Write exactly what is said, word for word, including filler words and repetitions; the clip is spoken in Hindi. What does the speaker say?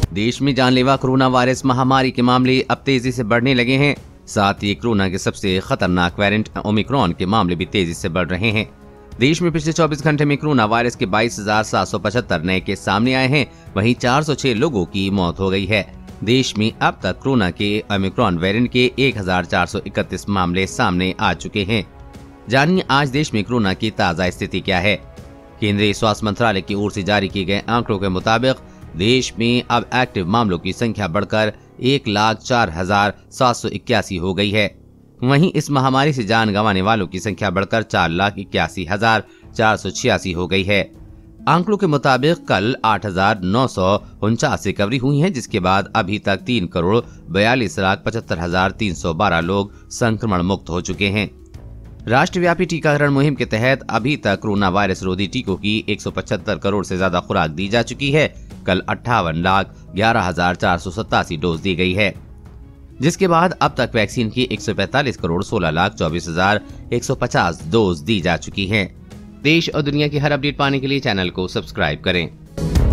देश में जानलेवा कोरोना वायरस महामारी के मामले अब तेजी से बढ़ने लगे हैं। साथ ही कोरोना के सबसे खतरनाक वेरिएंट ओमिक्रॉन के मामले भी तेजी से बढ़ रहे हैं। देश में पिछले चौबीस घंटे में कोरोना वायरस के बाईस हजार सात सौ पचहत्तर नए केस सामने आए हैं। वहीं चार सौ छह लोगों की मौत हो गई है। देश में अब तक कोरोना के ओमिक्रॉन वेरिएंट के एक हजार चार सौ इकतीस मामले सामने आ चुके हैं। जानिए आज देश में कोरोना की ताजा स्थिति क्या है। केंद्रीय स्वास्थ्य मंत्रालय की ओर से जारी किए गए आंकड़ों के मुताबिक देश में अब एक्टिव मामलों की संख्या बढ़कर एक लाख चार हजार सात सौ इक्यासी हो गई है। वहीं इस महामारी से जान गंवाने वालों की संख्या बढ़कर चार लाख इक्यासी हजार चार सौ छियासी हो गई है। आंकड़ों के मुताबिक कल आठ हजार नौ सौ उनचास रिकवरी हुई है, जिसके बाद अभी तक तीन करोड़ बयालीस लाख पचहत्तर हजार तीन सौ बारह लोग संक्रमण मुक्त हो चुके हैं। राष्ट्रव्यापी टीकाकरण मुहिम के तहत अभी तक कोरोना वायरस रोधी टीकों की एक सौ पचहत्तर करोड़ से ज्यादा खुराक दी जा चुकी है। कल अट्ठावन लाख ग्यारह हजार चार सौ सतासी डोज दी गई है, जिसके बाद अब तक वैक्सीन की एक सौ पैंतालीस करोड़ सोलह लाख चौबीस हजार एक सौ पचास डोज दी जा चुकी हैं। देश और दुनिया की हर अपडेट पाने के लिए चैनल को सब्सक्राइब करें।